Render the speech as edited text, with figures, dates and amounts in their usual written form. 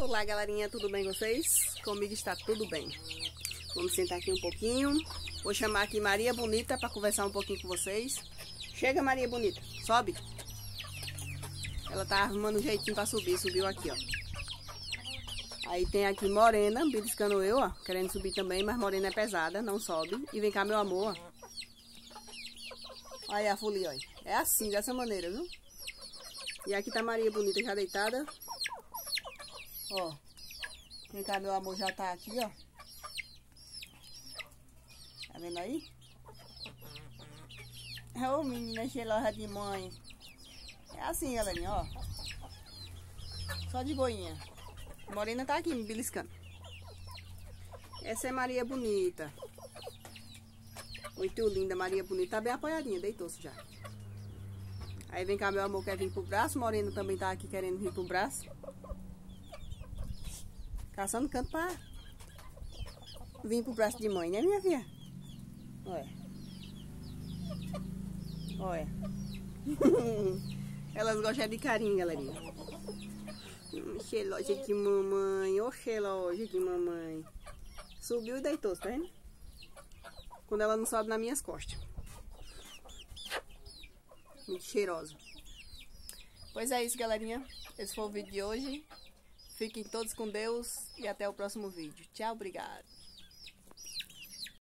Olá, galerinha, tudo bem com vocês? Comigo está tudo bem. Vamos sentar aqui um pouquinho. Vou chamar aqui Maria Bonita para conversar um pouquinho com vocês. Chega, Maria Bonita, sobe. Ela tá arrumando um jeitinho para subir, subiu aqui, ó. Aí tem aqui Morena, beliscando eu, ó, querendo subir também, mas Morena é pesada, não sobe. E vem cá, meu amor, ó. Olha a folia, olha. É assim, dessa maneira, viu? E aqui tá Maria Bonita já deitada. Ó. Vem cá, meu amor, já tá aqui, ó. Tá vendo aí? Ô, menina cheirosa de mãe. É assim, galerinha, ó. Só de boinha. Morena tá aqui me beliscando. Essa é Maria Bonita. Muito linda, Maria Bonita. Tá bem apoiadinha, deitou-se já. Aí vem cá, meu amor, quer vir pro braço. Morena também tá aqui querendo vir pro braço. Caçando canto pra vir pro braço de mãe, né, minha filha? Olha. Olha. Elas gostam de carinho, galerinha. Xeloja de mamãe. Ô, xeloja de mamãe. Subiu e deitou, tá vendo? Quando ela não sobe nas minhas costas. Muito cheirosa. Pois é isso, galerinha. Esse foi o vídeo de hoje. Fiquem todos com Deus e até o próximo vídeo. Tchau, obrigado.